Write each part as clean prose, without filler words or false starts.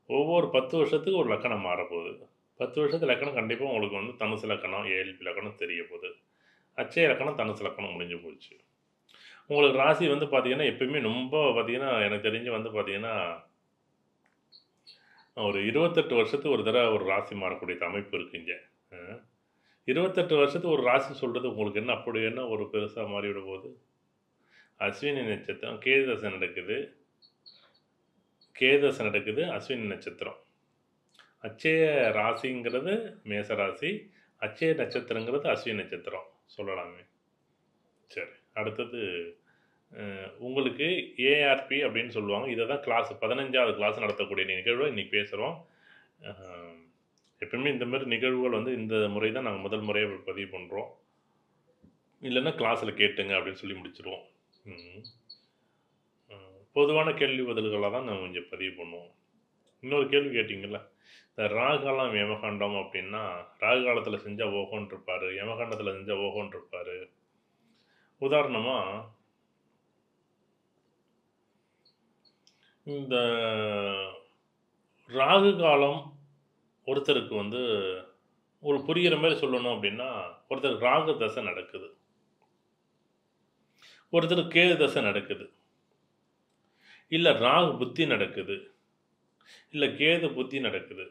ஒவ்வொரு 10 வருஷத்துக்கு ஒரு லக்கணம் மாறப்போகுது. 10 வருஷத்து லக்கணம் கண்டிப்பா உங்களுக்கு வந்து தனுசு லக்கணம், ஏஎல்பி லக்கணம் தெரிய போது. அட்சய லக்கணம், தனுசு லக்கணம் முடிஞ்சு போச்சு. உங்களுக்கு ராசி வந்து பார்த்தீங்கன்னா, எப்பயுமே ரொம்ப பார்த்தீங்கன்னா, எனக்கு தெரிஞ்சு வந்து பார்த்தீங்கன்னா, ஒரு 28 வருஷத்துக்கு ஒரு தடவ ஒரு ராசி மாறக்கூடிய அமைப்பு இருக்குங்க. அ 28 வருஷத்துக்கு ஒரு ராசி சொல்றது உங்களுக்கு என்ன அப்படி என்ன ஒரு பெருசா மாறிவிட போகுது? அஸ்வினி நட்சத்திரம் கேது தசை நடக்குது. கேது தசை நடக்குது. அஸ்வினி நட்சத்திரம். அட்சய ராசிங்கிறது மேச ராசி. அட்சய நட்சத்திரங்கிறது அஸ்வினி நட்சத்திரம் சொல்லலாமே. சரி. அடுத்தது உங்களுக்கு ஏஆர்பி அப்படின்னு சொல்லுவாங்க. இத தான் கிளாஸ் 15வது கிளாஸ் நடத்தக்கூடிய நிகழ்வ இன்னைக்கு பேசுறோம். அ எப்பவுமே இந்த மாரி நிகழ்வுகள் வந்து இந்த முறை தான் நாங்க முதல் முறையா பதிவு பண்றோம். இல்லன்னா கிளாஸ்ல கேட்டுங்க அப்படின்னு சொல்லி முடிச்சுருவோம். ம். பொதுவான கேள்வி பதில்களா தான் நாங்க இங்க பதிவு பண்ணுவோம். இன்னொரு கேள்வி கேட்டீங்கல்ல. இந்த ராகுகாலம், யமகண்டம் அப்படின்னா, ராகு காலத்தில செஞ்சா ஓஹோன்னு இருப்பாரு. யமகண்டத்தில செஞ்சா ஓஹோன்னு இருப்பாரு. உதாரணமா, இந்த ராகு காலம் ஒருத்தருக்கு வந்து ஒரு புரியிற மாரி சொல்லணும் அப்படின்னா, ஒருத்தருக்கு ராகு தசை நடக்குது. ஒருத்தருக்கு கேது தசை நடக்குது. இல்ல ராகு புத்தி நடக்குது. இல்ல கேது புத்தி நடக்குது.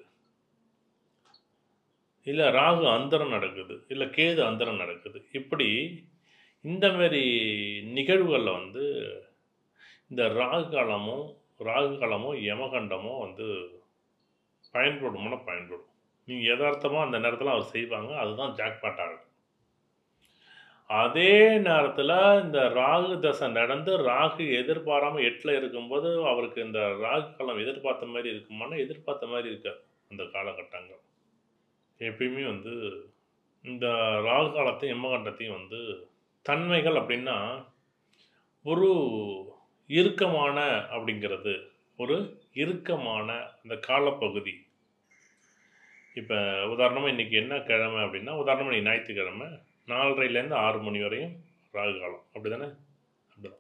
இல்ல ராகு அந்தரம் நடக்குது. இல்ல கேது அந்தரம் நடக்குது. இப்படி இந்த மாரி நிகழ்வுகள்ல வந்து இந்த ராகு காலமோ, யமகண்டமோ வந்து பயன்படுமானா பயன்படும். நீங்க எதார்த்தமா அந்த நேரத்தில அவர் செய்வாங்க. அதுதான் ஜாக்பாட்டா இருக்கும். அதே நேரத்தில இந்த ராகு தசை நடந்து, ராகு எதிர்பாராம 8ல இருக்கும்போது, அவருக்கு இந்த ராகு காலம் எதிர்பார்த்த மாரி இருக்குமானா, எதிர்பார்த்த மாரி இருக்காது. அந்த காலகட்டங்கள். எப்பயுமே வந்து இந்த ராகு காலத்தையும், யமகண்டத்தையும் வந்து தன்மைகள் அப்டின்னா, ஒரு இறுக்கமான அப்படிங்கிறது, ஒரு இறுக்கமான அந்த காலப்பகுதி. இப்ப உதாரணமா இன்னைக்கு என்ன கிழமை அப்படின்னா, உதாரணமா இன்னைக்கு ஞாயித்துக்கிழமை 4:30லேருந்து 6 மணி வரையும் ராகு காலம். அப்படிதானே? அப்படிதான்.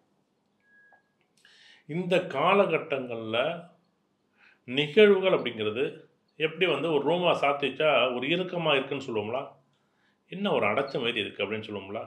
இந்த காலகட்டங்கள்ல நிகழ்வுகள் அப்படிங்கிறது எப்படி வந்து ஒரு ரூமா சாத்தி வச்சா ஒரு இறுக்கமா இருக்குன்னு சொல்லுவோங்களா? என்ன ஒரு அடைச்ச மாரி இருக்கு அப்படின்னு சொல்லுவோங்களா?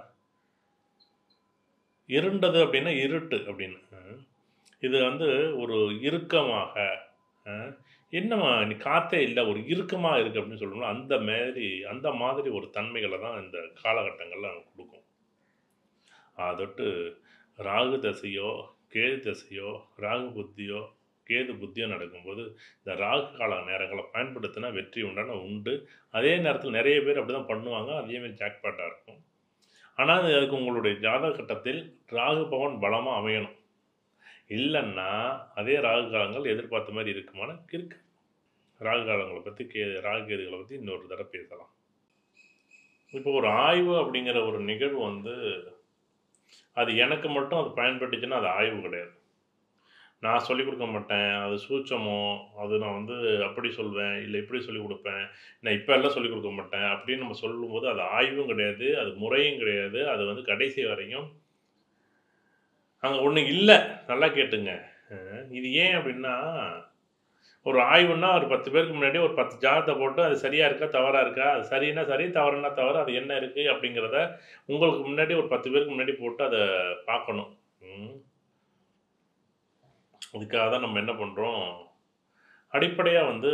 இருண்டது அப்படின்னா இருட்டு அப்படின்னு. இது வந்து ஒரு இறுக்கமாக அ என்னம்மா இன்னைக்கு காத்தே இல்ல, ஒரு இறுக்கமா இருக்கு அப்படின்னு சொல்லுவோம்ல, அந்த மாதிரி ஒரு தன்மைகள தான் இந்த காலகட்டங்கள்ல குடுக்கும். அதொட்டு ராகு தசையோ, கேது தசையோ, ராகு புத்தியோ, கேது புத்தியோ நடக்கும்போது, இந்த ராகு கால நேரங்கள பயன்படுத்தினா வெற்றி உண்டான உண்டு. அதே நேரத்தில நெறைய பேர் அப்படிதான் பண்ணுவாங்க. அதே மாரி ஜாக்பாட்டா இருக்கும். ஆனா, அதுக்கு உங்களுடைய ஜாதக கட்டத்தில் ராகு பவன் பலமா அமையணும். இல்லன்னா, அதே ராகு காலங்கள் எதிர்பார்த்த மாரி இருக்குமானா, இருக்கு. ராகு காலங்கள பத்தி ராகு கேதுகள பத்தி இன்னொரு தடவ பேசலாம். இப்போ ஒரு ஆய்வு அப்படிங்கிற ஒரு நிகழ்வு வந்து, அது எனக்கு மட்டும் அது பயன்பட்டுச்சுன்னா, அது ஆய்வு கிடையாது. நான் சொல்லிக் குடுக்க மாட்டேன். அது சூட்சமம். அது நான் வந்து அப்படி சொல்வேன். இல்ல இப்படி சொல்லிக் குடுப்பேன். நான் இப்பல்லாம் சொல்லிக் குடுக்க மாட்டேன். அப்படின்னு நம்ம சொல்லும்போது, அது ஆய்வும் கிடையாது. அது முறையும் கிடையாது. அது வந்து கடைசி வரையும் அங்க ஒண்ணு இல்ல. நல்லா கேட்டுங்க. இது ஏன் அப்படின்னா, ஒரு ஆய்வுன்னா ஒரு 10 பேருக்கு முன்னாடி ஒரு 10 ஜாதகத்த போட்டு அது சரியா இருக்கா? தவறா இருக்கா? அது சரின்னா சரி, தவறுன்னா தவறு. அது என்ன இருக்கு? அப்படிங்கிறத உங்களுக்கு முன்னாடி ஒரு 10 பேருக்கு முன்னாடி போட்டு அத பார்க்கணும். ம். அதுக்காக தான் நம்ம என்ன பண்றோம், அடிப்படையா வந்து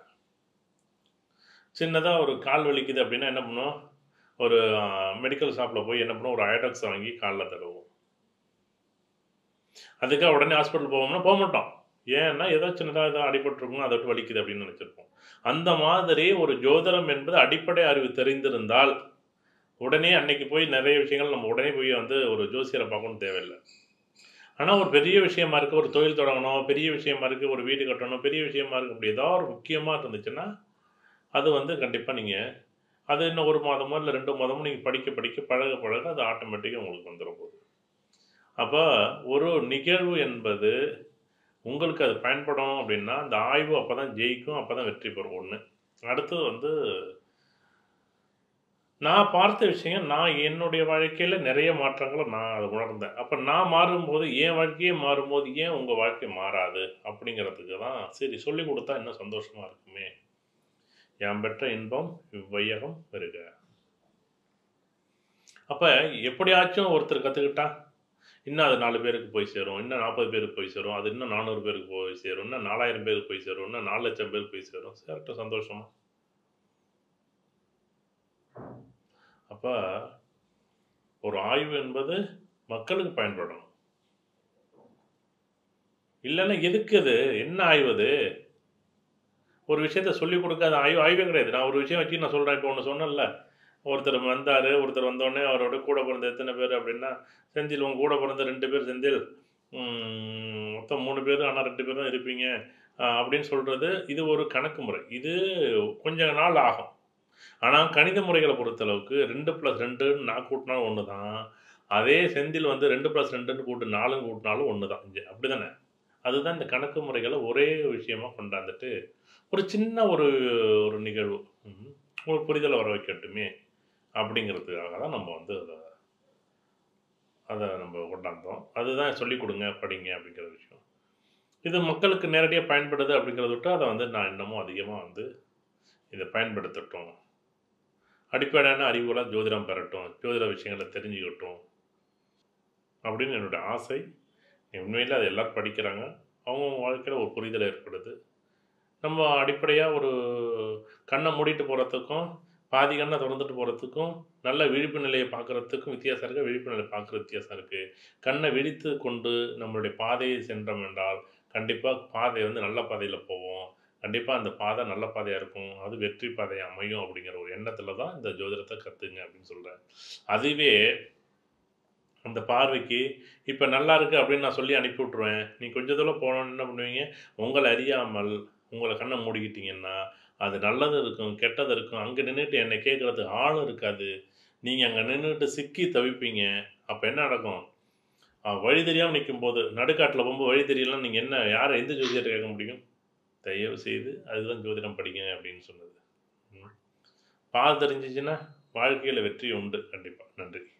சின்னதா ஒரு கால் வலிக்குது அப்படின்னா என்ன பண்ணுவோம், ஒரு மெடிக்கல் ஷாப்ல போய் என்ன பண்ணுவோம், ஒரு அயோடெக்ஸ் வாங்கி கால்ல தடவுவோம். அதுக்காக உடனே ஹாஸ்பிட்டல் போவோம்னா போமாட்டோம். ஏன்னா, ஏதோ சின்னதா ஏதோ அடிபட்டுருக்கும், அத விட்டு வலிக்குது அப்படின்னு நெனைச்சிருப்போம். அந்த மாதிரி ஒரு ஜோதிடம் என்பது அடிப்படை அறிவு தெரிந்திருந்தால், உடனே அன்னைக்கு போய் நெறைய விஷயங்கள் நம்ம உடனே போய் வந்து ஒரு ஜோசியர பார்க்கணும்னு தேவையில்ல. ஆனா, ஒரு பெரிய விஷயமா இருக்கு, ஒரு தொழில் தொடங்கணும், பெரிய விஷயமா இருக்கு, ஒரு வீடு கட்டணும், பெரிய விஷயமா இருக்கு, அப்படி ஏதாவது ஒரு முக்கியமா இருந்துச்சுன்னா, அது வந்து கண்டிப்பா நீங்க அது இன்னும் 1 மாதமோ, இல்ல 2 மாதமோ நீங்க படிக்க, படிக்க பழக, பழக அது ஆட்டோமேட்டிக்கா உங்களுக்கு வந்துற போது. அப்ப ஒரு நிகழ்வு என்பது உங்களுக்கு அது பயன்படும் அப்டின்னா, அந்த ஆய்வு அப்பதான் ஜெயிக்கும். அப்பதான் வெற்றி பெறும் 1. அடுத்தது வந்து நான் பார்த்த விஷயம், நான் என்னுடைய வாழ்க்கையில நெறைய மாற்றங்கள நான் அத உணர்ந்தேன். அப்ப நான் மாறும்போது, என் வாழ்க்கையே மாறும்போது, ஏன் உங்க வாழ்க்கை மாறாது? அப்படிங்கிறதுக்கு தான், சரி சொல்லிக் குடுத்தா இன்னும் சந்தோஷமா இருக்குமே! "யாம் பெற்ற இன்பம் இவ்வையகம் பெறுக." அப்ப எப்படியாச்சும் ஒருத்தர் கத்துக்கிட்டா, இன்னும் அது 4 பேருக்கு போய் சேரும். இன்னும் 40 பேருக்கு போய் சேரும். அது இன்னும் 400 பேருக்கு போய் சேரும். இன்னும் 4000 பேருக்கு போய் சேரும். இன்னும் 4,00,000 பேருக்கு போய் சேரும். சேரட்டும் சந்தோஷமா. அப்ப ஒரு ஆய்வு என்பது மக்களுக்கு பயன்படணும். இல்லன்னா எதுக்கு அது? என்ன ஆய்வு அது? ஒரு விஷயத்த சொல்லிக் குடுக்காத ஆய்வே கிடையாது. நான் ஒரு விஷயம் வச்சு நான் சொல்றேன். இப்போ ஒண்ணு சொன்னேன்ல. ஒருத்தர் வந்தாரு. ஒருத்தர் வந்தோனே அவரோட கூட பிறந்த எத்தன பேர் அப்டின்னா, செந்தில் உன் கூட பிறந்த 2 பேர் செந்தில். மொத்தம் 3 பேரு. ஆனா 2 பேர் தான் இருப்பீங்க. அப்டின்னு சொல்றது, இது ஒரு கணக்கு முறை. இது கொஞ்ச நாள் ஆகும். ஆனா கணித முறைகள பொறுத்தளவுக்கு 2+2 நான் கூட்டுனாலும் ஒண்ணு தான். அதே செந்தில் வந்து 2+2ன்னு கூட்டு 4ன்னு கூட்டுனாலும் ஒண்ணு தான். அப்டிதானே? அதுதான் இந்த கணக்கு முறைகள ஒரே விஷயமா கொண்டாந்துட்டு, ஒரு சின்ன ஒரு ஒரு நிகழ்வு. ம். ஒரு புரிதல வர வைக்கட்டுமே! அப்படிங்கிறதுக்காக தான் நம்ம வந்து அத நம்ம கொண்டாந்தோம். அதுதான் சொல்லிக் குடுங்க, படிங்க அப்படிங்கிற விஷயம். இது மக்களுக்கு நேரடியா பயன்படுது அப்படிங்கிறத விட்டு, அத வந்து நான் இன்னமும் அதிகமா வந்து இத பயன்படுத்தட்டும். அடிப்படையான அறிவுகள ஜோதிடம் பெறட்டும். ஜோதிட விஷயங்கள தெரிஞ்சுக்கட்டும். அப்படின்னு என்னுடைய ஆசை. உண்மையிலே அது எல்லாரும் படிக்கிறாங்க. அவங்கவங்க வாழ்க்கையில ஒரு புரிதல் ஏற்படுது. நம்ம அடிப்படையா ஒரு கண்ண மூடிட்டு போறதுக்கும், பாதி கண்ண தொறந்துட்டு போறதுக்கும், நல்ல விழிப்பு நிலைய பார்க்குறதுக்கும் வித்தியாசம் இருக்கு. விழிப்பு நிலை பார்க்குற வித்தியாசம் இருக்கு. கண்ண விழித்து கொண்டு நம்மளுடைய பாதையை சென்றோம் என்றால், கண்டிப்பா பாதை வந்து நல்ல பாதையில போவோம். கண்டிப்பா அந்த பாதை நல்ல பாதையா இருக்கும். அது வெற்றி பாதையா அமையும் அப்படிங்கிற ஒரு எண்ணத்தில தான் இந்த ஜோதிடத்த கத்துங்க அப்படின்னு சொல்றேன். அதுவே அந்த பார்வைக்கு, இப்ப நல்லா இருக்கு அப்படின்னு நான் சொல்லி அனுப்பி விட்டுருவேன். நீ கொஞ்ச தூரம் போனோனே என்ன பண்ணுவீங்க, உங்கள அறியாமல் உங்கள கண்ண மூடிக்கிட்டீங்கன்னா, அது நல்லது இருக்கும், கெட்டது இருக்கும். அங்க நின்னுட்டு என்ன கேட்கறதுக்கு ஆளும் இருக்காது. நீங்க அங்க நின்னுட்டு சிக்கி தவிப்பீங்க. அப்ப என்ன நடக்கும்? வழி தெரியாம நிக்கும்போது, நடுக்காட்டுல போகும்போது வழி தெரியலன்னா நீங்க என்ன யார எந்த ஜோதிடர்ட்ட கேட்க முடியும்? தயவு செய்து அதுதான் ஜோதிடம் படிங்க அப்படின்னு சொன்னது. ம். பாதை தெரிஞ்சுச்சுன்னா, வாழ்க்கையில வெற்றி உண்டு. கண்டிப்பா. நன்றி.